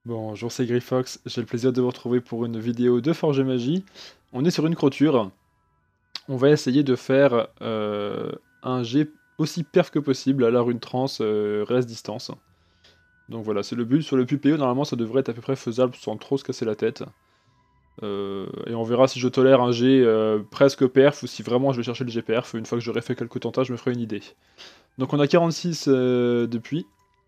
Bonjour, c'est Griffox, j'ai le plaisir de vous retrouver pour une vidéo de Forge et Magie. On est sur une clôture, on va essayer de faire un jet aussi perf que possible à la rune trans reste distance. Donc voilà, c'est le but. Sur le PPO, normalement ça devrait être à peu près faisable sans trop se casser la tête. Et on verra si je tolère un jet presque perf ou si vraiment je vais chercher le jet perf. Une fois que j'aurai fait quelques tentats, je me ferai une idée. Donc on a 46 depuis.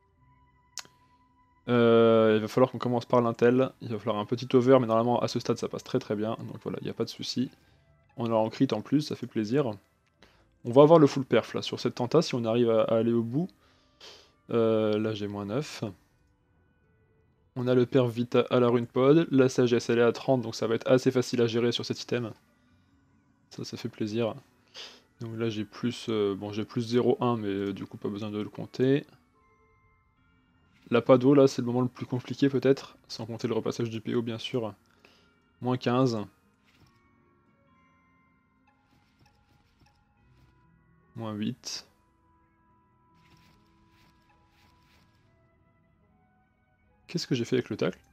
Il va falloir qu'on commence par l'intel, il va falloir un petit over, mais normalement à ce stade ça passe très très bien, donc voilà, il n'y a pas de souci. On a en crit en plus, ça fait plaisir. On va avoir le full perf là, sur cette tenta, si on arrive à aller au bout. Là j'ai moins 9. On a le perf vita à la rune pod, la sagesse elle est à 30, donc ça va être assez facile à gérer sur cet item. Ça fait plaisir. Donc là j'ai plus, bon j'ai plus 0,1, mais du coup pas besoin de le compter. La pado là c'est le moment le plus compliqué peut-être, sans compter le repassage du PO bien sûr. Moins 15. Moins 8. Qu'est-ce que j'ai fait avec le tacle?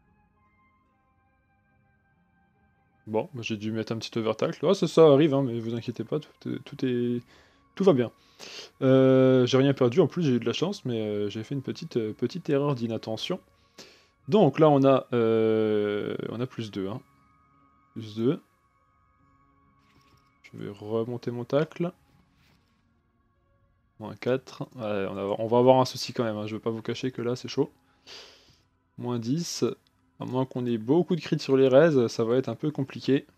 Bon, bah, j'ai dû mettre un petit overtacle. Oh, ça arrive, hein, mais vous inquiétez pas, tout va bien. J'ai rien perdu, en plus j'ai eu de la chance, mais j'ai fait une petite erreur d'inattention. Donc là on a plus 2, hein. Plus 2. Je vais remonter mon tacle. Moins 4. Ouais, on va avoir un souci quand même, hein. Je veux pas vous cacher que là c'est chaud. Moins 10. À moins qu'on ait beaucoup de crits sur les raises, ça va être un peu compliqué.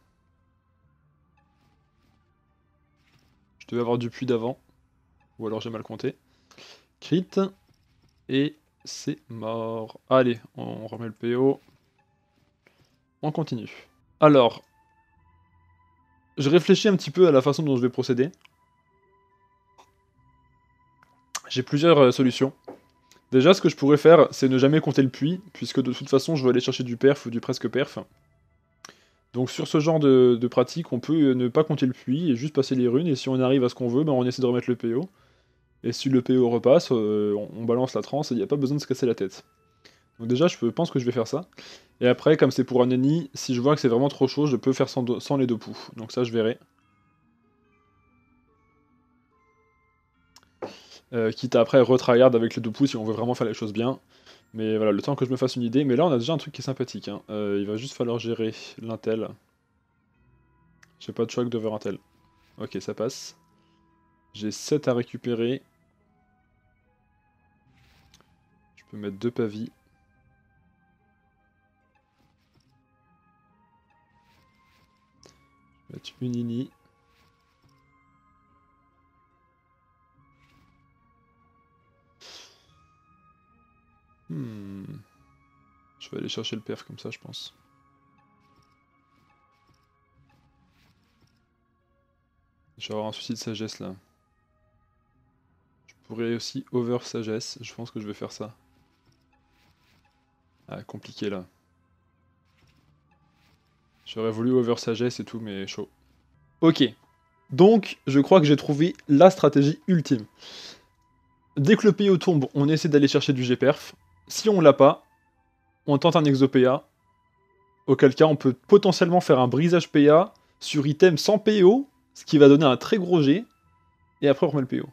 Je devais avoir du puits d'avant. Ou alors j'ai mal compté. Crit. Et c'est mort. Allez, on remet le PO. On continue. Alors, je réfléchis un petit peu à la façon dont je vais procéder. J'ai plusieurs solutions. Déjà, ce que je pourrais faire, c'est ne jamais compter le puits, puisque de toute façon, je vais aller chercher du perf ou du presque perf. Donc sur ce genre de pratique, on peut ne pas compter le puits et juste passer les runes, et si on arrive à ce qu'on veut, ben on essaie de remettre le PO. Et si le PO repasse, on balance la transe et il n'y a pas besoin de se casser la tête. Donc déjà, pense que je vais faire ça. Et après, comme c'est pour un ennemi, si je vois que c'est vraiment trop chaud, je peux faire sans les deux poux. Donc ça, je verrai. Quitte à après retryhard avec les deux poux si on veut vraiment faire les choses bien. Mais voilà, le temps que je me fasse une idée. Mais là, on a déjà un truc qui est sympathique, hein. Il va juste falloir gérer l'intel. J'ai pas de choix que d'over intel. Ok, ça passe. J'ai 7 à récupérer. Je peux mettre 2 pavis. Je vais mettre une ini. Je vais aller chercher le perf comme ça, je pense. Je vais avoir un souci de sagesse là. Je pourrais aussi over sagesse. Je pense que je vais faire ça. Ah, compliqué là. J'aurais voulu over sagesse et tout, mais chaud. Ok. Donc, je crois que j'ai trouvé la stratégie ultime. Dès que le PO tombe, on essaie d'aller chercher du Gperf. Si on l'a pas, on tente un exo PA. Auquel cas, on peut potentiellement faire un brisage PA sur item sans PO, ce qui va donner un très gros G. Et après, on remet le PO.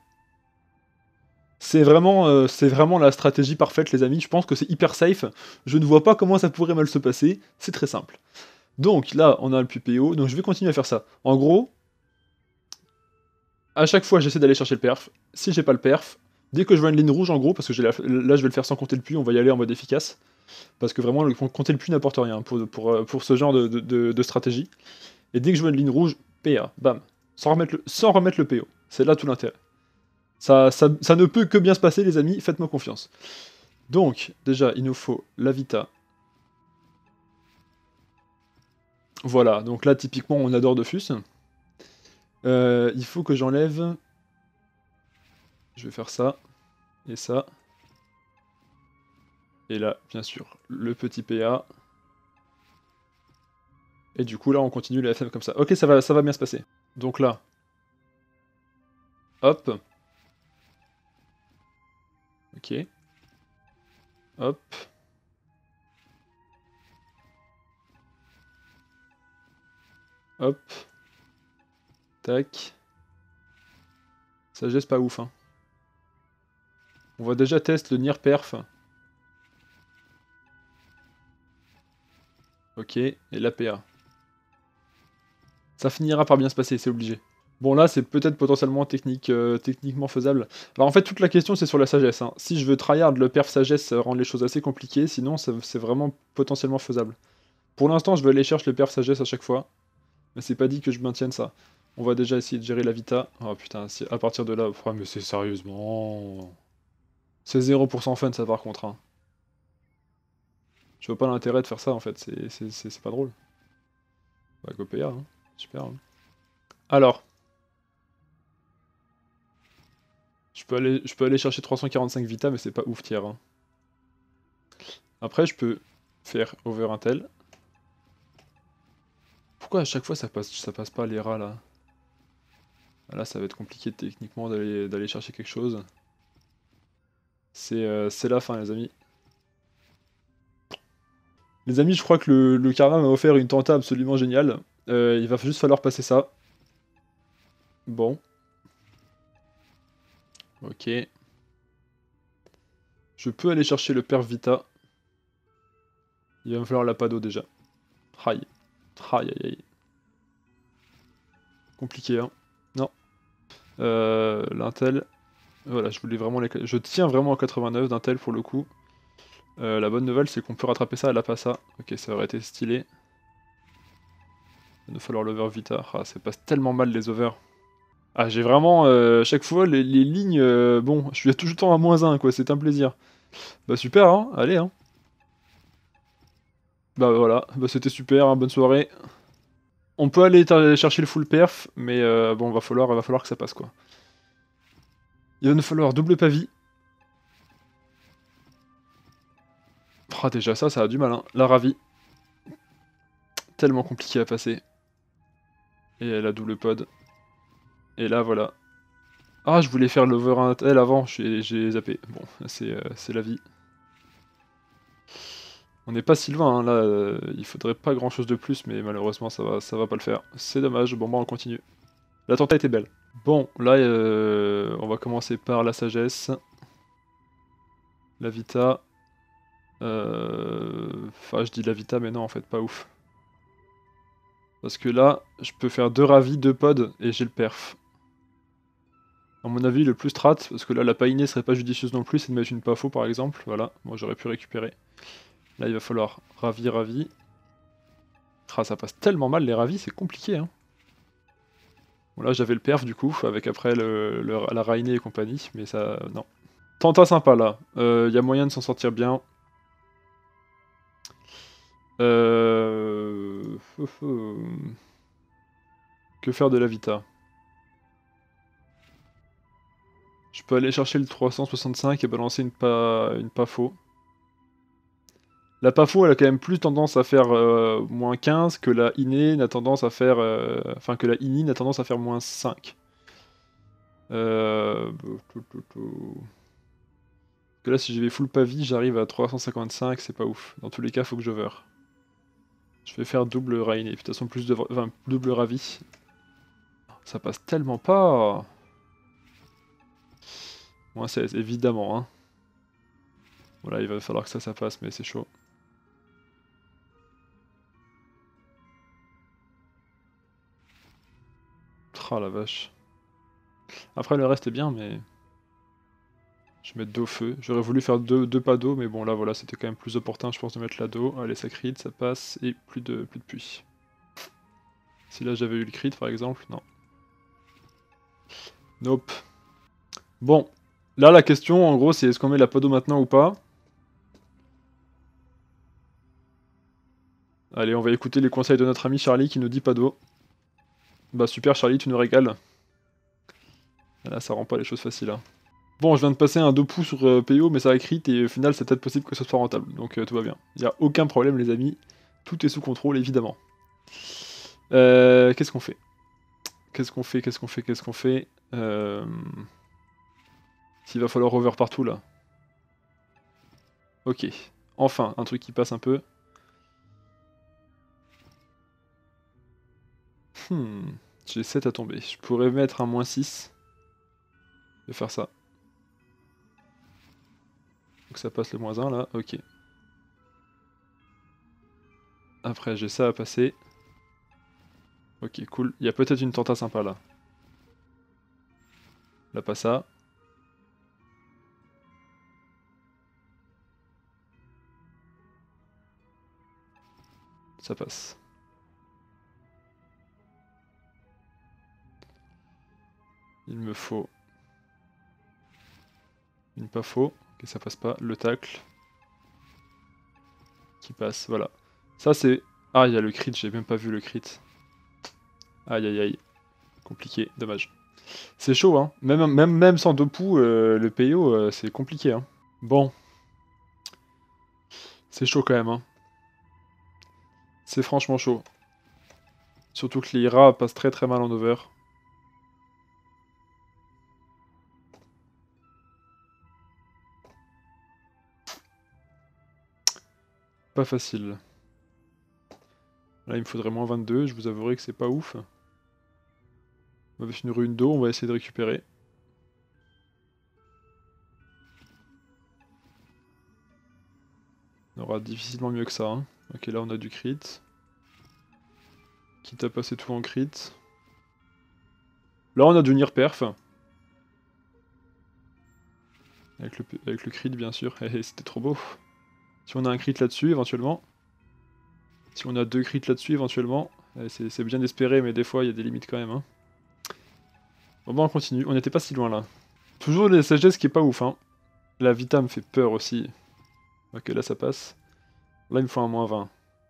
C'est vraiment la stratégie parfaite, les amis. Je pense que c'est hyper safe. Je ne vois pas comment ça pourrait mal se passer. C'est très simple. Donc là, on a le PO. Donc je vais continuer à faire ça. En gros, à chaque fois, j'essaie d'aller chercher le perf. Si j'ai pas le perf, dès que je vois une ligne rouge, en gros, parce que là, je vais le faire sans compter le puits, on va y aller en mode efficace. Parce que vraiment, compter le puits n'apporte rien pour ce genre de stratégie. Et dès que je vois une ligne rouge, PA, bam. Sans remettre le PO. C'est là tout l'intérêt. Ça ne peut que bien se passer, les amis, faites-moi confiance. Donc, déjà, il nous faut la Vita. Voilà, donc là, typiquement, on adore Dofus. Il faut que j'enlève... Je vais faire ça, et ça. Et là, bien sûr, le petit PA. Et du coup, là, on continue la FM comme ça. Ok, ça va bien se passer. Donc là, hop. Ok. Hop. Hop. Tac. Sagesse pas ouf, hein. On va déjà tester le Nier Perf. Ok, et l'APA. Ça finira par bien se passer, c'est obligé. Bon là, c'est peut-être potentiellement techniquement faisable. Alors en fait, toute la question, c'est sur la sagesse, hein. Si je veux tryhard le perf sagesse, ça rend les choses assez compliquées, sinon c'est vraiment potentiellement faisable. Pour l'instant, je vais aller chercher le perf sagesse à chaque fois, mais c'est pas dit que je maintienne ça. On va déjà essayer de gérer la vita. Oh putain, si, à partir de là... Oh, mais c'est sérieusement... C'est 0% fun ça par contre, hein. Je vois pas l'intérêt de faire ça en fait, c'est pas drôle. Bah GoPA, hein. Super. Hein. Alors... Je peux aller chercher 345 vita, mais c'est pas ouf tiers. Hein. Après, je peux faire over intel. Pourquoi à chaque fois ça passe pas les rats là? Là, ça va être compliqué techniquement d'aller chercher quelque chose. C'est la fin, les amis. Les amis, je crois que le karma m'a offert une tenta absolument géniale. Il va juste falloir passer ça. Bon. Ok. Je peux aller chercher le perf vita. Il va me falloir la pado déjà. Aïe. Aïe aïe aïe. Compliqué, hein. Non. L'intel. Voilà, je tiens vraiment à 89 d'intel pour le coup. La bonne nouvelle, c'est qu'on peut rattraper ça à la passa. Ok, ça aurait été stylé. Il va nous falloir l'over vita. Ah, ça passe tellement mal les overs. Ah, j'ai vraiment, chaque fois, les lignes, bon, je suis tout le temps à -1, quoi, c'est un plaisir. Bah super, hein, allez, hein. Bah voilà, bah c'était super, hein, bonne soirée. On peut aller chercher le full perf, mais bon, va falloir que ça passe, quoi. Il va nous falloir double pavis. Ah, déjà ça a du mal, hein. La ravie. Tellement compliqué à passer. Et la double pod. Et là, voilà. Ah, je voulais faire l'over intel avant, j'ai zappé. Bon, c'est la vie. On n'est pas si loin, hein, là, il faudrait pas grand chose de plus, mais malheureusement ça va pas le faire. C'est dommage, bon bah on continue. La tenta était belle. Bon, là, on va commencer par la sagesse. La vita. Enfin, je dis la vita, mais non, en fait, pas ouf. Parce que là, je peux faire 2 ravis, 2 pods, et j'ai le perf. À mon avis, le plus strat, parce que là, la painée serait pas judicieuse non plus, c'est de mettre une pas faux, par exemple. Voilà, moi j'aurais pu récupérer. Là, il va falloir ravi, ravi. Ah, ça passe tellement mal, les ravis, c'est compliqué, hein. Bon, là, j'avais le perf, du coup, avec après la Rainé et compagnie, mais ça... non. Tenta sympa, là. Y a moyen de s'en sortir bien. Euh... Que faire de la Vita? Je peux aller chercher le 365 et balancer une pas faux. La pas faux, elle a quand même plus tendance à faire -15 que la inné n'a tendance à faire... Enfin, que la ini n'a tendance à faire -5. Parce que là, si j'y vais full pavis, j'arrive à 355, c'est pas ouf. Dans tous les cas, faut que j'over. Je vais faire double Rainé, de toute façon, enfin, double Ravi. Ça passe tellement pas. Moi, c'est évidemment, hein. Voilà, il va falloir que ça passe, mais c'est chaud. Ah la vache. Après, le reste est bien, mais... Je vais mettre dos feu. J'aurais voulu faire deux pas d'eau, mais bon, là, voilà, c'était quand même plus opportun, je pense, de mettre la d'eau. Allez, ça crit, ça passe, et plus de puits. Si là, j'avais eu le crit, par exemple, non. Nope. Bon. Là, la question, en gros, c'est est-ce qu'on met la pas d'eau maintenant ou pas? Allez, on va écouter les conseils de notre ami Charlie qui nous dit pas d'eau. Bah super Charlie, tu nous régales. Là, ça rend pas les choses faciles, hein. Bon, je viens de passer un 2 pouces sur PO, mais ça a crit, et au final, c'est peut-être possible que ce soit rentable. Donc tout va bien. Il n'y a aucun problème, les amis. Tout est sous contrôle, évidemment. Qu'est-ce qu'on fait? Qu'est-ce qu'on fait? Qu'est-ce qu'on fait? Qu'est-ce qu'on fait? S'il va falloir over partout, là. Ok. Enfin, un truc qui passe un peu. J'ai 7 à tomber. Je pourrais mettre un -6. Je vais faire ça. Donc ça passe le -1 là, ok. Après j'ai ça à passer. Ok, cool. Il y a peut-être une tenta sympa là. Là, pas ça. Ça passe. Il me faut une pas faux. Ok, ça passe pas. Le tacle. Qui passe, voilà. Ça c'est... Ah, il y a le crit, j'ai même pas vu le crit. Aïe aïe aïe. Compliqué, dommage. C'est chaud, hein. Même sans deux poux, le PO, c'est compliqué, hein. Bon. C'est chaud quand même, hein. C'est franchement chaud. Surtout que les Ira passent très très mal en over. Pas facile. Là, il me faudrait -22, je vous avouerai que c'est pas ouf. Avec une rune d'eau, on va essayer de récupérer. On aura difficilement mieux que ça, hein. Ok, là on a du crit. Quitte à passer tout en crit. Là on a du Nier perf. Avec le crit bien sûr, c'était trop beau. Si on a un crit là-dessus éventuellement. Si on a 2 crits là-dessus éventuellement. C'est bien d'espérer mais des fois il y a des limites quand même, hein. Bon bah on continue, on n'était pas si loin là. Toujours les sagesses qui est pas ouf, hein. La Vita me fait peur aussi. Ok, là ça passe. Là il me faut un -20.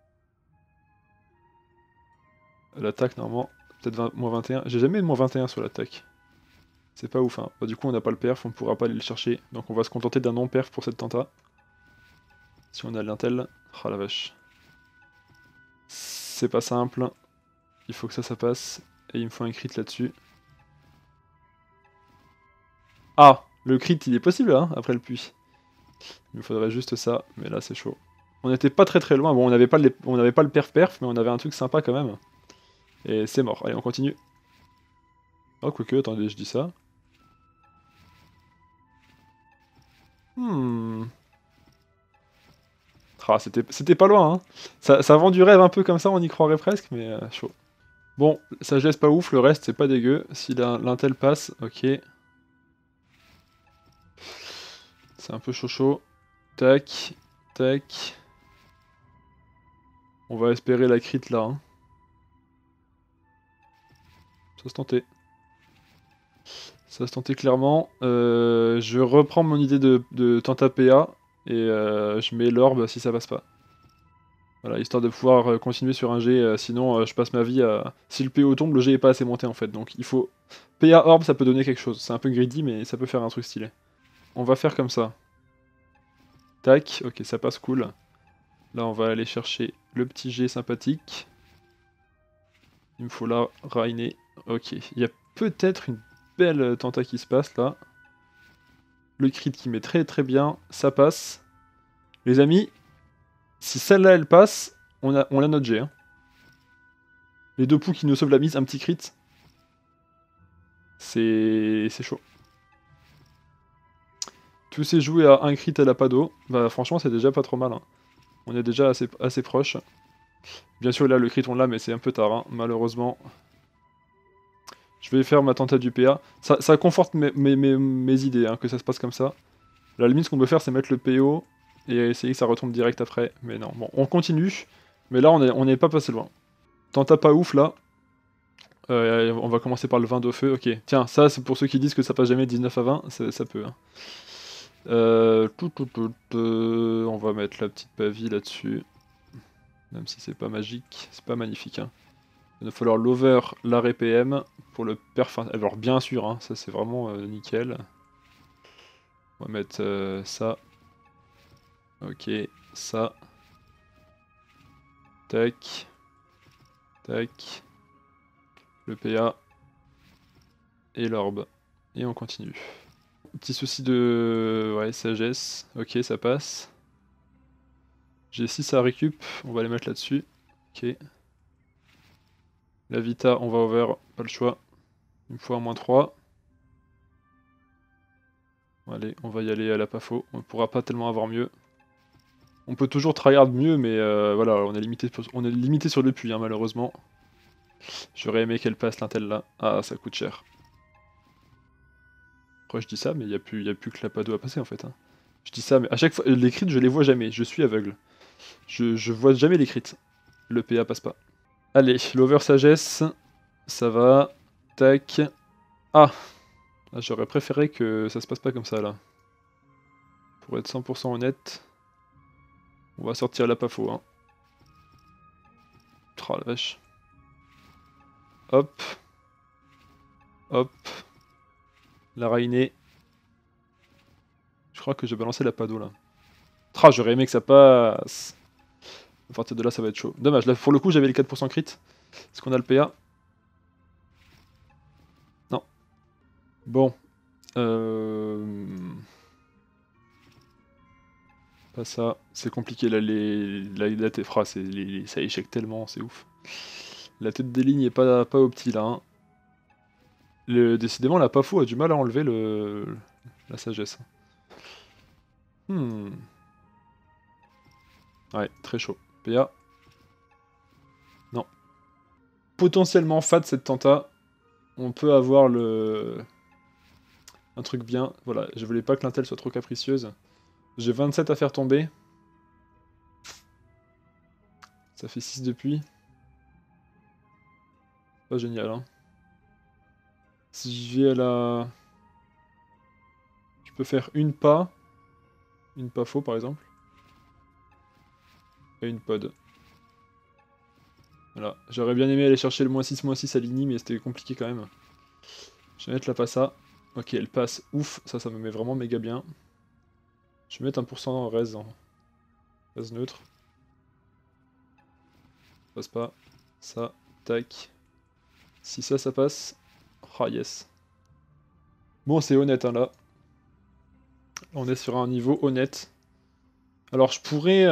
L'attaque normalement, peut-être -21. J'ai jamais eu de -21 sur l'attaque. C'est pas ouf, hein. Bah, du coup on n'a pas le perf, on ne pourra pas aller le chercher. Donc on va se contenter d'un non-perf pour cette tenta. Si on a l'intel. Oh la vache. C'est pas simple. Il faut que ça passe. Et il me faut un crit là-dessus. Ah, le crit il est possible hein, après le puits. Il me faudrait juste ça, mais là c'est chaud. On était pas très très loin, bon on n'avait pas, pas le perf, mais on avait un truc sympa quand même. Et c'est mort, allez on continue. Oh quoique, attendez, je dis ça. Ah, c'était pas loin, hein. Ça vend du rêve un peu comme ça, on y croirait presque, mais chaud. Bon, ça je laisse pas ouf, le reste c'est pas dégueu. Si l'intel passe, ok. C'est un peu chaud chaud. Tac, tac. On va espérer la crit là, hein. Ça se tentait. Ça se tentait clairement. Je reprends mon idée de Tenta PA et je mets l'orbe si ça passe pas. Voilà, histoire de pouvoir continuer sur un G, sinon je passe ma vie à... Si le PO tombe, le G est pas assez monté en fait, donc il faut... PA orbe, ça peut donner quelque chose. C'est un peu greedy, mais ça peut faire un truc stylé. On va faire comme ça. Tac, ok, ça passe cool. Là, on va aller chercher le petit G sympathique. Il me faut là, Rainer. Ok, il y a peut-être une belle tenta qui se passe là. Le crit qui met très très bien, ça passe. Les amis, si celle-là elle passe, on a notre G. Hein. Les deux poux qui nous sauvent la mise, un petit crit. C'est chaud. Tout s'est joué à un crit à la pado. Bah franchement c'est déjà pas trop mal. Hein. On est déjà assez proche. Bien sûr là le crit on l'a mais c'est un peu tard hein, malheureusement. Je vais faire ma tentative du PA. Ça conforte mes idées hein, que ça se passe comme ça. La limite ce qu'on peut faire c'est mettre le PO et essayer que ça retombe direct après. Mais non, bon on continue. Mais là on n'est pas passé loin. Tenta pas ouf là. On va commencer par le 20 de feu. Ok, tiens, ça c'est pour ceux qui disent que ça passe jamais 19 à 20, ça peut. Hein. On va mettre la petite pavie là-dessus. Même si c'est pas magique, c'est pas magnifique. Hein. Il va falloir l'over, l'arrêt PM pour le perf. Alors bien sûr, hein, ça c'est vraiment nickel. On va mettre ça. Ok, ça. Tac. Tac. Le PA. Et l'orbe. Et on continue. Petit souci de... Ouais, sagesse. Ok, ça passe. J'ai 6 à récup, on va les mettre là-dessus. Ok. La Vita, on va over, pas le choix. Une fois à -3. Allez, on va y aller à la pafo. On ne pourra pas tellement avoir mieux. On peut toujours tryhard mieux, mais voilà, on est limité sur le puits, hein, malheureusement. J'aurais aimé qu'elle passe l'intel là. Ah, ça coûte cher. Après, je dis ça, mais il y a plus que la Pado à passer en fait. Hein. Je dis ça, mais à chaque fois, les crits, je les vois jamais. Je suis aveugle. Je vois jamais les crits. Le PA passe pas. Allez, l'over sagesse. Ça va. Tac. Ah, j'aurais préféré que ça se passe pas comme ça là. Pour être 100% honnête. On va sortir la pafo. Hein. Oh la vache. Hop. Hop. La Rainé. Je crois que j'ai balancé la Pado là. Ah, j'aurais aimé que ça passe. À partir de là, ça va être chaud. Dommage, là pour le coup, j'avais les 4% crit. Est-ce qu'on a le PA? Non. Bon. Pas ça. C'est compliqué là, la Tefra, ça échec tellement, c'est ouf. La tête des lignes est pas opti là. Hein. Décidément, la Pafo a du mal à enlever la sagesse. Ouais, très chaud. PA. Non. Potentiellement fat cette tenta. On peut avoir un truc bien. Voilà, je voulais pas que l'intel soit trop capricieuse. J'ai 27 à faire tomber. Ça fait 6 depuis. Pas génial, hein. Si je vais à la... Je peux faire une pas faux par exemple. Et une pod. Voilà. J'aurais bien aimé aller chercher le -6 à l'ini, mais c'était compliqué quand même. Je vais mettre la passa. Ok, elle passe. Ouf, ça me met vraiment méga bien. Je vais mettre 1% en res. Res neutre. Passe pas. Ça. Tac. Si ça passe. Ah yes. Bon, c'est honnête hein, là. On est sur un niveau honnête. Alors je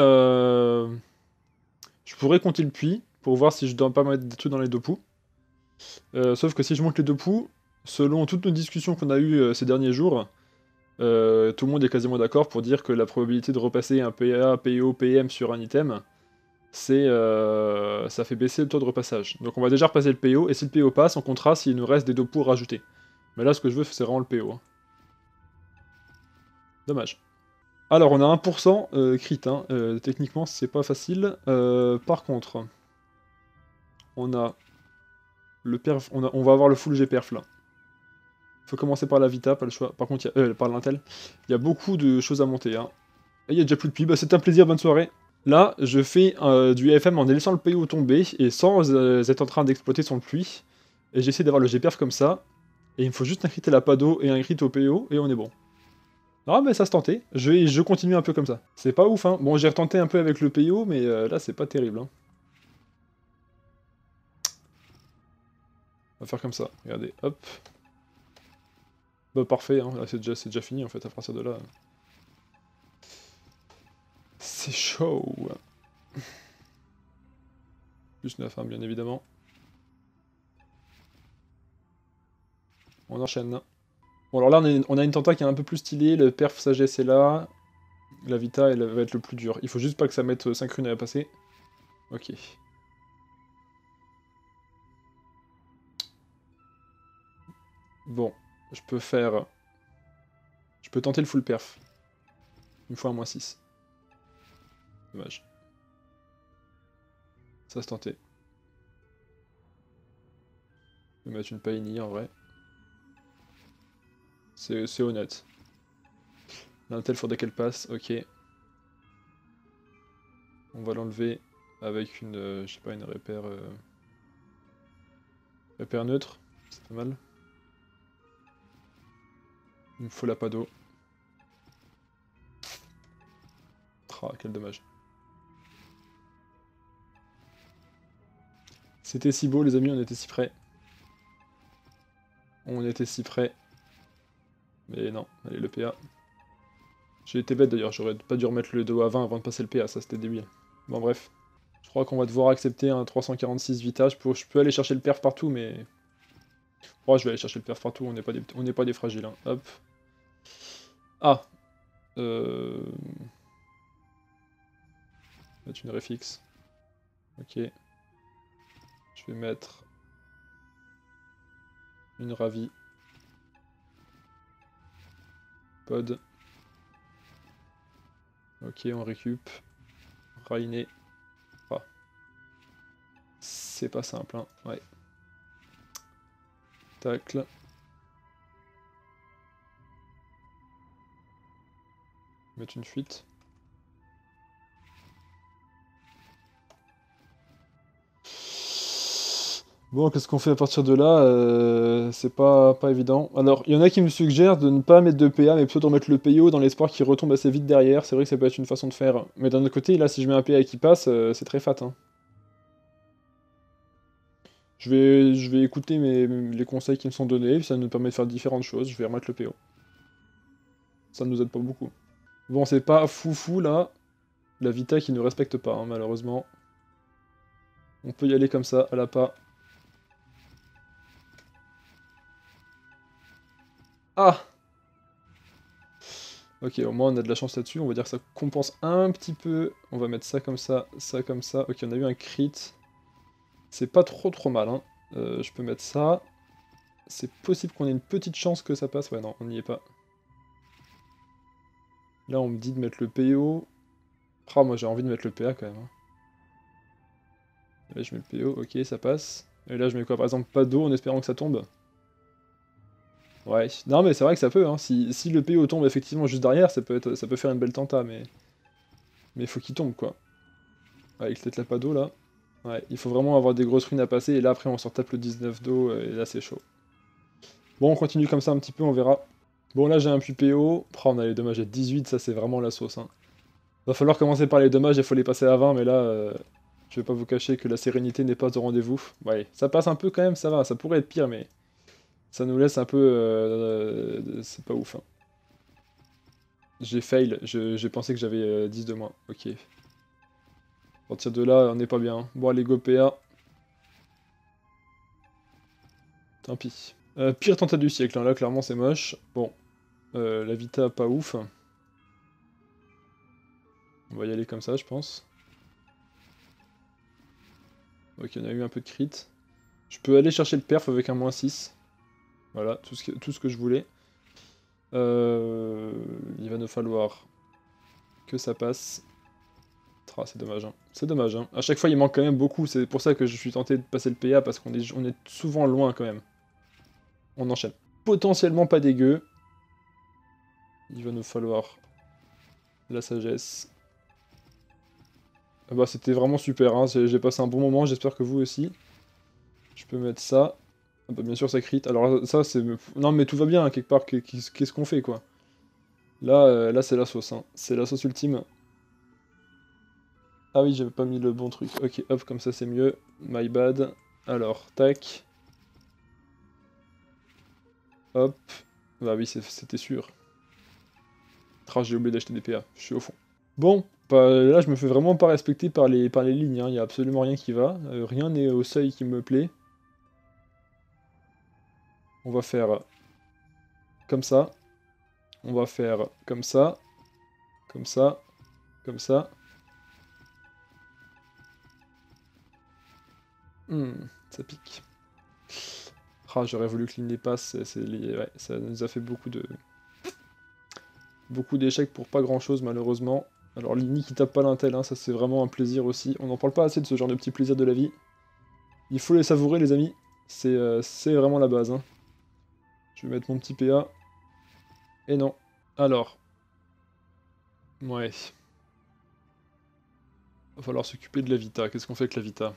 pourrais compter le puits pour voir si je dois pas mettre des trucs dans les deux poux. Sauf que si je monte les deux poux, selon toutes nos discussions qu'on a eues ces derniers jours, tout le monde est quasiment d'accord pour dire que la probabilité de repasser un PA, PO, PM sur un item, ça fait baisser le taux de repassage. Donc on va déjà repasser le PO, et si le PO passe, on comptera s'il nous reste des deux poux à rajouter. Mais là, ce que je veux, c'est vraiment le PO. Hein. Dommage. Alors, on a 1% crit, hein. Techniquement, c'est pas facile. Par contre, on a le perf, on va avoir le full G perf là. Faut commencer par la Vita, pas le choix. Par contre, par l'Intel, il y a beaucoup de choses à monter. Hein. Et il y a déjà plus de puits, bah, c'est un plaisir, bonne soirée. Là, je fais du FM en laissant le PO tomber et sans être en train d'exploiter son pluie. Et j'essaie d'avoir le GPerf comme ça. Et il me faut juste un crit à la Pado et un crit au PO et on est bon. Ah mais ça se tentait, je continue un peu comme ça. C'est pas ouf hein, bon j'ai retenté un peu avec le PO mais là c'est pas terrible hein. On va faire comme ça, regardez, hop. Bah parfait, hein. Là, c'est déjà fini en fait à partir de là. C'est chaud. Plus 9 hein, bien évidemment. On enchaîne. Bon alors là on a une tenta qui est un peu plus stylée, le perf sagesse est là. La vita elle va être le plus dur. Il faut juste pas que ça mette 5 runes à passer. Ok. Bon, je peux faire... Je peux tenter le full perf. Une fois un -6. Dommage. Ça se tentait. Je vais mettre une paini en vrai. C'est honnête. L'intel faudrait qu'elle passe, ok. On va l'enlever avec une, je sais pas, une repère... repère neutre, c'est pas mal. Il me faut la pado. Ah, quel dommage. C'était si beau les amis, on était si près. On était si près. Mais non, allez le PA. J'ai été bête d'ailleurs, j'aurais pas dû remettre le 2 à 20 avant de passer le PA, ça c'était débile. Bon bref. Je crois qu'on va devoir accepter un 346 Vita. Je peux aller chercher le perf partout, mais... Oh, je vais aller chercher le perf partout, on n'est pas des fragiles. Hein. Hop. Ah mettre une réfixe. Ok. Je vais mettre une ravie. Pod. Ok, on récup. Rainé. Ah. C'est pas simple, hein. Ouais. Tacle. Mettre une fuite. Bon, qu'est-ce qu'on fait à partir de là? C'est pas évident. Alors, il y en a qui me suggèrent de ne pas mettre de PA, mais plutôt de remettre le PO dans l'espoir qu'il retombe assez vite derrière. C'est vrai que ça peut être une façon de faire. Mais d'un autre côté, là, si je mets un PA qui passe, c'est très fat. Hein. Je vais écouter les conseils qui me sont donnés, ça nous permet de faire différentes choses. Je vais remettre le PO. Ça ne nous aide pas beaucoup. Bon, c'est pas foufou, là. La Vita qui ne respecte pas, hein, malheureusement. On peut y aller comme ça, à la pas. Ah! Ok, au moins on a de la chance là-dessus, on va dire que ça compense un petit peu. On va mettre ça comme ça, ça comme ça. Ok, on a eu un crit. C'est pas trop mal, hein. Je peux mettre ça. C'est possible qu'on ait une petite chance que ça passe. Ouais, non, on n'y est pas. Là, on me dit de mettre le PO. Ah, moi j'ai envie de mettre le PA quand même. Hein. Là, je mets le PO, ok, ça passe. Et là, je mets quoi? Par exemple, pas d'eau en espérant que ça tombe. Ouais, non mais c'est vrai que ça peut, hein. Si le PO tombe effectivement juste derrière, ça peut faire une belle tenta, mais il faut qu'il tombe, quoi. Avec cette lapa d'eau, là. Ouais, il faut vraiment avoir des grosses runes à passer, et là, après, on s'en tape le 19 d'eau, et là, c'est chaud. Bon, on continue comme ça un petit peu, on verra. Bon, là, j'ai un puits PO. Oh, on a les dommages à 18, ça, c'est vraiment la sauce, hein. Va falloir commencer par les dommages, il faut les passer à 20, mais là, je vais pas vous cacher que la sérénité n'est pas au rendez-vous. Ouais, ça passe un peu quand même, ça va, ça pourrait être pire, mais... Ça nous laisse un peu... c'est pas ouf, hein. J'ai fail, j'ai pensé que j'avais 10 de moins. Ok. À partir de là, on n'est pas bien. Bon, allez, go PA. Tant pis. Pire tenta du siècle, hein. Là, clairement, c'est moche. Bon. La Vita, pas ouf. On va y aller comme ça, je pense. Ok, on a eu un peu de crit. Je peux aller chercher le perf avec un -6. Voilà, tout ce que je voulais. Il va nous falloir que ça passe. Ah, c'est dommage, hein. C'est dommage, hein. À chaque fois, il manque quand même beaucoup. C'est pour ça que je suis tenté de passer le PA, parce on est souvent loin, quand même. On enchaîne. Potentiellement pas dégueu. Il va nous falloir la sagesse. Ah bah, c'était vraiment super, hein. J'ai passé un bon moment, j'espère que vous aussi. Je peux mettre ça. Ah bah, bien sûr, ça crit. Alors ça, c'est... Non, mais tout va bien, hein, quelque part. Qu'est-ce qu'on fait, quoi? Là, là c'est la sauce, hein. C'est la sauce ultime. Ah oui, j'avais pas mis le bon truc. Ok, hop, comme ça c'est mieux. My bad. Alors, tac. Hop. Bah oui, c'était sûr. Ah, j'ai oublié d'acheter des PA. Je suis au fond. Bon, bah, là je me fais vraiment pas respecter par les lignes. Hein. Il y a absolument rien qui va. Rien n'est au seuil qui me plaît. On va faire comme ça. On va faire comme ça. Comme ça. Comme ça. Ça pique. Ah, j'aurais voulu que l'île dépasse. Ouais, ça nous a fait beaucoup d'échecs pour pas grand chose malheureusement. Alors Lini qui tape pas l'intel, hein, ça c'est vraiment un plaisir aussi. On n'en parle pas assez de ce genre de petits plaisirs de la vie. Il faut les savourer les amis. C'est vraiment la base. Hein. Je vais mettre mon petit PA. Et non. Alors. Ouais. Va falloir s'occuper de la Vita. Qu'est-ce qu'on fait avec la Vita?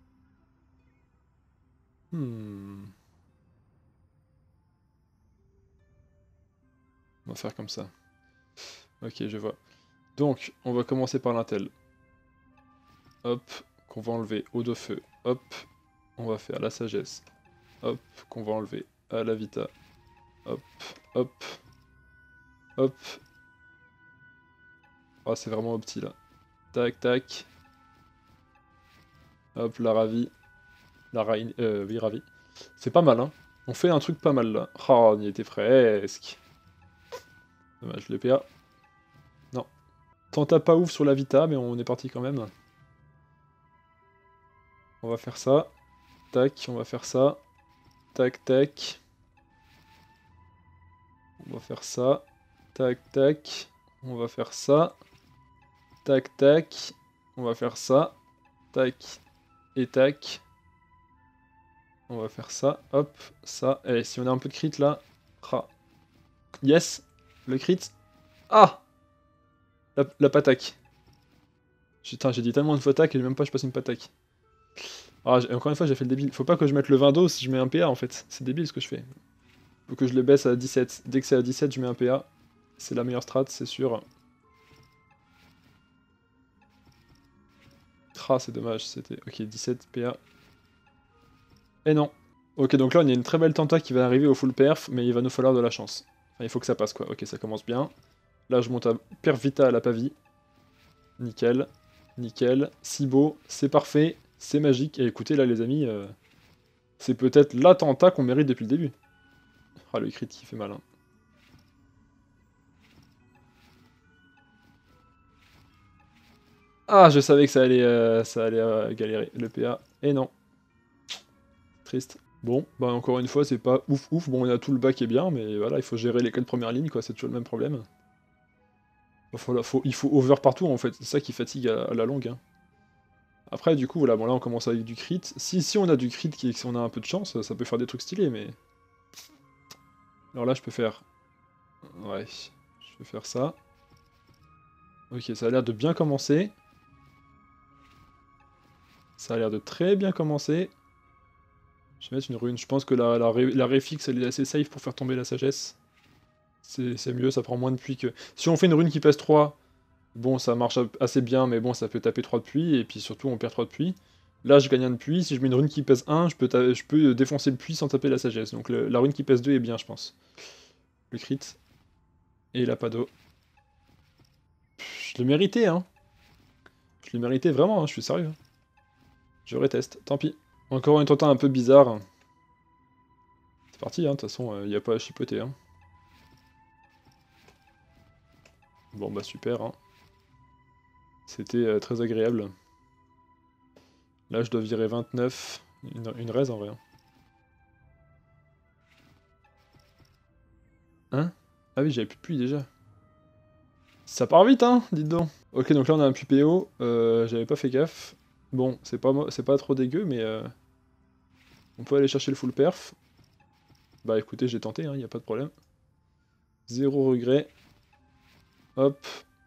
On va faire comme ça. Ok, je vois. Donc, on va commencer par l'intel. Hop, qu'on va enlever eau de feu. Hop, on va faire la sagesse. Hop, qu'on va enlever à la Vita. Hop, hop, hop. Ah, c'est vraiment au petit là. Tac, tac. Hop, la Ravi. Oui, Ravi. C'est pas mal, hein. On fait un truc pas mal, là. Oh, on y était presque. Dommage, le PA. Non. Tenta pas ouf sur la Vita, mais on est parti quand même. On va faire ça. Tac, on va faire ça. Tac, tac. On va faire ça. Tac, tac. On va faire ça. Tac, tac. On va faire ça. Tac. Et tac. On va faire ça. Hop. Ça. Et si on a un peu de crit là. Ah. Yes. Le crit. Ah. La pataque. Putain, j'ai dit tellement de fois tac et même pas je passe une pataque. Ah, encore une fois, j'ai fait le débile. Faut pas que je mette le 20 d'eau si je mets un PA en fait. C'est débile ce que je fais. Faut que je le baisse à 17. Dès que c'est à 17, je mets un PA. C'est la meilleure strat, c'est sûr. Ah, c'est dommage, c'était... Ok, 17 PA. Et non. Ok, donc là, on a une très belle tenta qui va arriver au full perf, mais il va nous falloir de la chance. Enfin, il faut que ça passe, quoi. Ok, ça commence bien. Là, je monte à perf vita à la pavie. Nickel. Nickel. Si beau. C'est parfait. C'est magique. Et écoutez, là, les amis, c'est peut-être la tenta qu'on mérite depuis le début. Ah, le crit qui fait mal, hein. Ah, je savais que ça allait galérer. Le PA. Et non. Triste. Bon, bah encore une fois, c'est pas ouf ouf. Bon, on a tout le bas qui est bien, mais voilà, il faut gérer les 4 premières lignes, quoi. C'est toujours le même problème. Il faut over partout, en fait. C'est ça qui fatigue à la longue, hein. Après, du coup, voilà, bon là, on commence avec du crit. Si on a du crit, si on a un peu de chance, ça peut faire des trucs stylés, mais... Alors là, je peux faire... Ouais, je peux faire ça. Ok, ça a l'air de bien commencer. Ça a l'air de très bien commencer. Je vais mettre une rune. Je pense que la réfixe, elle est assez safe pour faire tomber la sagesse. C'est mieux, ça prend moins de pluie que... Si on fait une rune qui pèse 3, bon, ça marche assez bien, mais bon, ça peut taper 3 de pluie, et puis surtout, on perd 3 de pluie. Là, je gagne 1 de pluie. Si je mets une rune qui pèse 1, je peux défoncer le pluie sans taper la sagesse. Donc la rune qui pèse 2 est bien, je pense. Le crit. Et il a pas d'eau. Je l'ai mérité, hein. Je l'ai mérité vraiment, hein, je suis sérieux. Je reteste, tant pis. Encore une tenta un peu bizarre. C'est parti, hein, de toute façon, il n'y a pas à chipoter, hein. Bon, bah super, hein. C'était très agréable. Là, je dois virer 29. Une raise, en vrai. Hein? Ah oui, j'avais plus de pluie, déjà. Ça part vite, hein, dites donc. Ok, donc là, on a un PO. J'avais pas fait gaffe. Bon, c'est pas trop dégueu, mais... on peut aller chercher le full perf. Bah écoutez, j'ai tenté, hein, y a pas de problème. Zéro regret. Hop.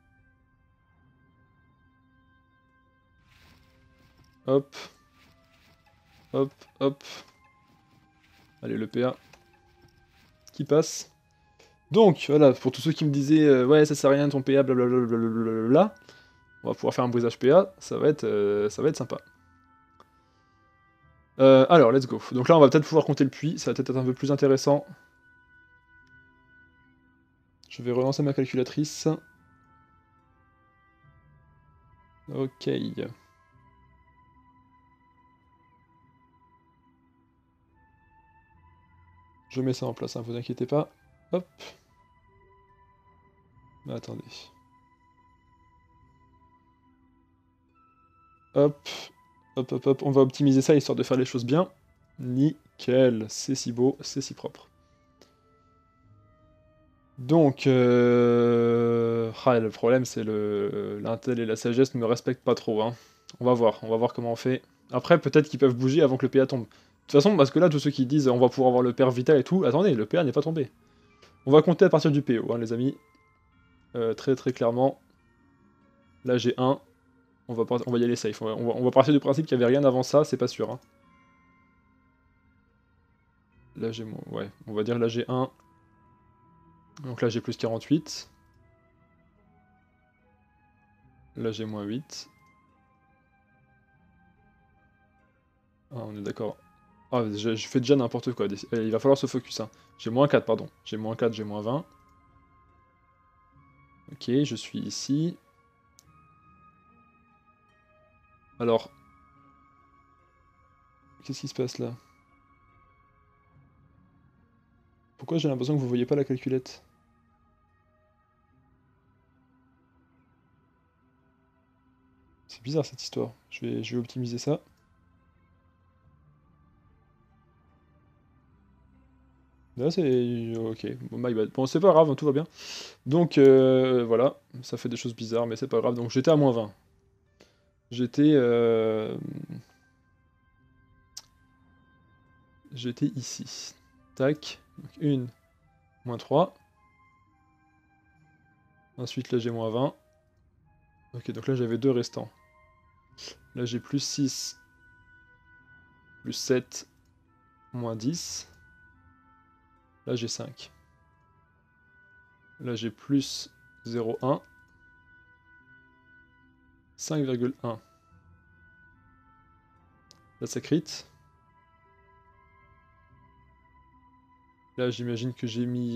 Hop. Hop, hop. Allez, le PA. Qui passe. Donc, voilà, pour tous ceux qui me disaient ouais, ça sert à rien ton PA, blablabla, on va pouvoir faire un brisage PA, ça va être sympa. Alors, let's go. Donc là, on va peut-être pouvoir compter le puits, ça va peut-être être un peu plus intéressant. Je vais relancer ma calculatrice. Ok. Je mets ça en place, hein, vous inquiétez pas. Hop. Mais attendez. Hop. Hop, hop, hop. On va optimiser ça histoire de faire les choses bien. Nickel. C'est si beau, c'est si propre. Donc, ah, le problème c'est l'intel et la sagesse ne me respectent pas trop, hein. On va voir comment on fait. Après, peut-être qu'ils peuvent bouger avant que le PA tombe. De toute façon, parce que là, tous ceux qui disent on va pouvoir avoir le PR vital et tout, attendez, le PA n'est pas tombé. On va compter à partir du PO, hein, les amis. Très très clairement. Là, j'ai 1. On va y aller safe. On va partir du principe qu'il n'y avait rien avant ça, c'est pas sûr, hein. Là, j'ai... Ouais, on va dire là, j'ai 1. Donc là, j'ai plus 48. Là, j'ai moins 8. Ah, on est d'accord. Ah, je fais déjà n'importe quoi. Il va falloir se focus, hein. J'ai moins 4, pardon. J'ai moins 4, j'ai moins 20. Ok, je suis ici. Alors... Qu'est-ce qui se passe là? Pourquoi j'ai l'impression que vous voyez pas la calculette? C'est bizarre cette histoire. Je vais optimiser ça. Là c'est... Ok, bon, my bad. Bon c'est pas grave, tout va bien. Donc voilà, ça fait des choses bizarres, mais c'est pas grave. Donc j'étais à moins 20. J'étais... J'étais ici. Tac. Donc 1, moins 3. Ensuite là j'ai moins 20. Ok, donc là j'avais 2 restants. Là j'ai plus 6, plus 7, moins 10. Là j'ai 5. Là j'ai plus 0,1. 5,1. Là ça crit. Là j'imagine que j'ai mis...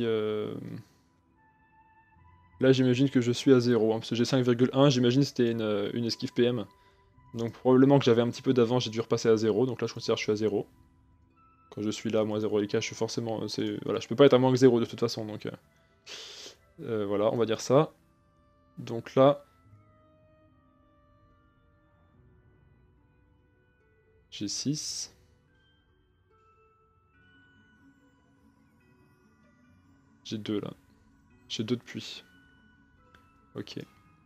Là j'imagine que je suis à 0, hein, parce que j'ai 5,1, j'imagine que c'était une esquive PM. Donc probablement que j'avais un petit peu d'avant, j'ai dû repasser à 0, donc là je considère que je suis à 0. Quand je suis là, moins 0 LK, je suis forcément... Voilà, je peux pas être à moins que 0 de toute façon, donc... voilà, on va dire ça. Donc là... J'ai 6. J'ai 2 là. J'ai 2 de puits. Ok.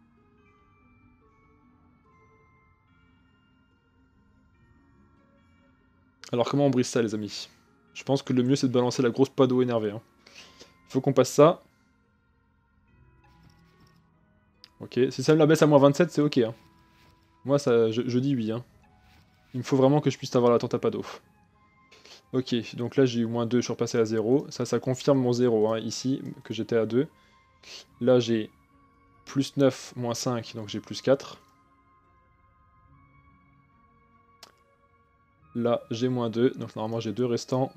Alors comment on brise ça les amis? Je pense que le mieux c'est de balancer la grosse pado énervée. Hein. Faut qu'on passe ça. Ok, si ça me la baisse à moins 27 c'est ok. Hein. Moi ça, je dis oui. Hein. Il me faut vraiment que je puisse avoir la tente à pado. Ok, donc là j'ai eu moins 2, je suis repassé à 0. Ça confirme mon 0 hein, ici, que j'étais à 2. Là j'ai plus 9, moins 5, donc j'ai plus 4. Là j'ai moins 2, donc normalement j'ai 2 restants.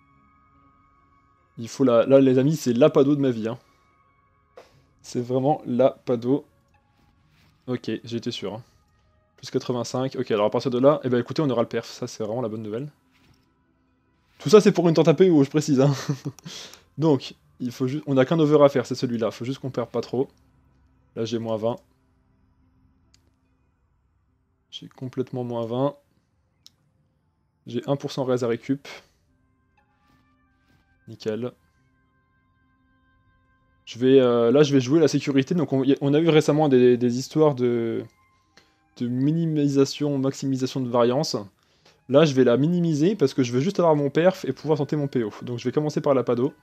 Il faut la... Là les amis, c'est la pado de ma vie. Hein. C'est vraiment la pado. Ok, j'étais sûr. Hein. Plus 85. Ok, alors à partir de là, eh ben écoutez, on aura le perf. Ça c'est vraiment la bonne nouvelle. Tout ça c'est pour une tente à PO, je précise. Hein. Donc, il faut juste... on n'a qu'un over à faire, c'est celui-là. Faut juste qu'on perde pas trop. Là j'ai moins 20. J'ai complètement moins 20. J'ai 1% res à récup. Nickel. Là je vais jouer la sécurité. Donc on a eu récemment des histoires de minimisation, maximisation de variance. Là je vais la minimiser parce que je veux juste avoir mon perf et pouvoir tenter mon PO. Donc je vais commencer par la pado.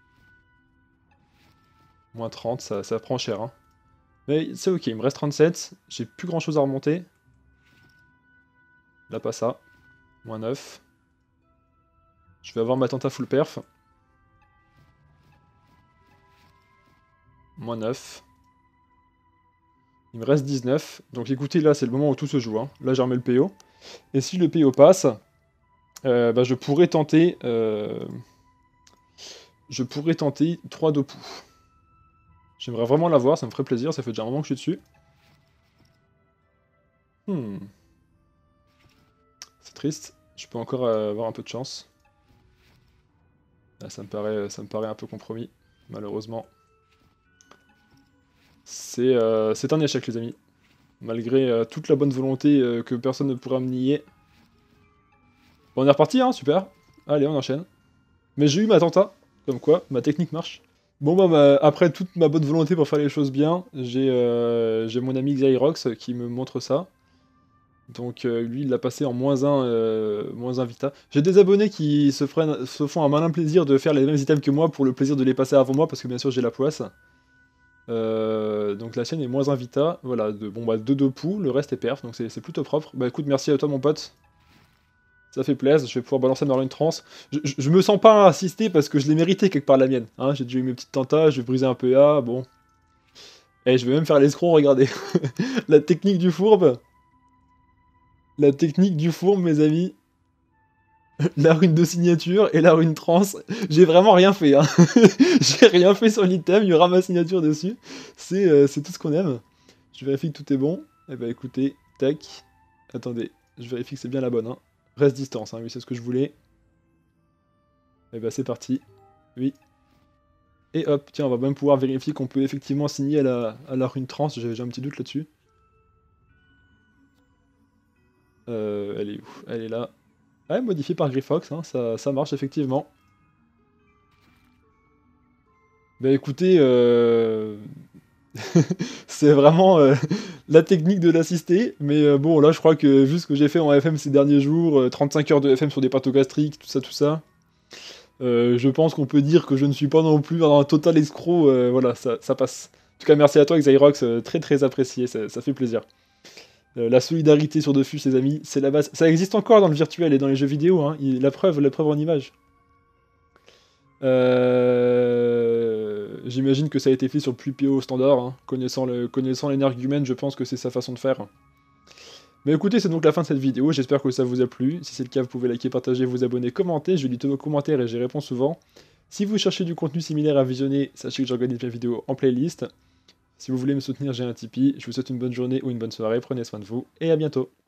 Moins 30, ça prend cher. Hein. Mais c'est ok, il me reste 37. J'ai plus grand chose à remonter. Là pas ça. Moins 9. Je vais avoir ma tenta full perf. Moins 9. Il me reste 19. Donc écoutez, là c'est le moment où tout se joue. Hein. Là j'ai remis le PO. Et si le PO passe, bah, je pourrais tenter 3 Dopu. J'aimerais vraiment l'avoir, ça me ferait plaisir, ça fait déjà un moment que je suis dessus. C'est triste, je peux encore avoir un peu de chance. Là, ça me paraît un peu compromis, malheureusement. C'est un échec les amis. Malgré toute la bonne volonté que personne ne pourra me nier. Bon, on est reparti, hein, super. Allez, on enchaîne. Mais j'ai eu ma tenta, comme quoi, ma technique marche. Bon bah, après toute ma bonne volonté pour faire les choses bien, j'ai mon ami Xyrox qui me montre ça. Donc lui il l'a passé en -1 Vita. J'ai des abonnés qui se font un malin plaisir de faire les mêmes items que moi pour le plaisir de les passer avant moi parce que bien sûr j'ai la poisse. Donc la sienne est -1 Vita, voilà, bon bah 2 poux, le reste est perf, donc c'est plutôt propre. Bah écoute, merci à toi mon pote. Ça fait plaisir, je vais pouvoir balancer ma rune trans. Je me sens pas assisté parce que je l'ai mérité quelque part la mienne. Hein, j'ai déjà eu mes petites tentas, je vais briser un PA, bon. Et je vais même faire l'escroc, regardez. La technique du fourbe. La technique du fourbe, mes amis. La rune de signature et la rune trans. J'ai vraiment rien fait. Hein. J'ai rien fait sur l'item, il y aura ma signature dessus. C'est tout ce qu'on aime. Je vérifie que tout est bon. Eh bah écoutez, tac. Attendez, je vérifie que c'est bien la bonne. Hein. Reste distance, hein, oui, c'est ce que je voulais. Et bah c'est parti. Oui. Et hop, tiens, on va même pouvoir vérifier qu'on peut effectivement signer à la rune trans, j'ai un petit doute là-dessus. Elle est où? Elle est là. Ouais, modifiée par Griffox, hein, ça marche effectivement. Bah écoutez, c'est vraiment la technique de l'assister, mais bon, là je crois que vu ce que j'ai fait en FM ces derniers jours, 35 heures de FM sur des pâtes gastriques, tout ça, je pense qu'on peut dire que je ne suis pas non plus un total escroc, voilà, ça passe. En tout cas, merci à toi, Xyrox, très très apprécié, ça fait plaisir. La solidarité sur Dofus, les amis, c'est la base. Ça existe encore dans le virtuel et dans les jeux vidéo, hein, la preuve en image. J'imagine que ça a été fait sur le plus PO standard, hein. Connaissant l'énergumène, je pense que c'est sa façon de faire. Mais écoutez, c'est donc la fin de cette vidéo, j'espère que ça vous a plu. Si c'est le cas, vous pouvez liker, partager, vous abonner, commenter, je lis tous vos commentaires et j'y réponds souvent. Si vous cherchez du contenu similaire à visionner, sachez que j'organise mes vidéos en playlist. Si vous voulez me soutenir, j'ai un Tipeee. Je vous souhaite une bonne journée ou une bonne soirée, prenez soin de vous et à bientôt.